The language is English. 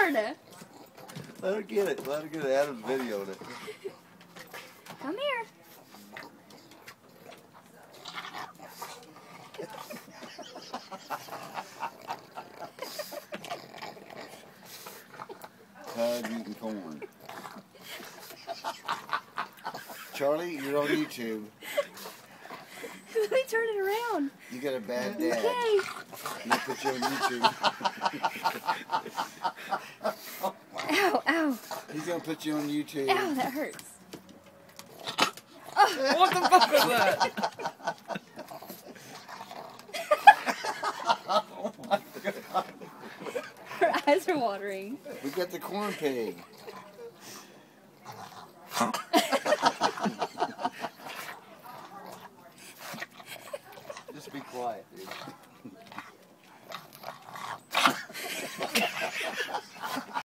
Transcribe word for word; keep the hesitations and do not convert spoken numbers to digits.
corn. Let her get it. Let her get it. Adam's videoing it. Come here. Pug eating corn. Charlie, you're on YouTube. Let me turn it around. You got a bad dad. Okay. I'll put you on YouTube. Ow, ow. He's gonna put you on YouTube. Ow, that hurts. What the fuck was that? Oh my God. Her eyes are watering. We got the corn pig. Just be quiet, dude.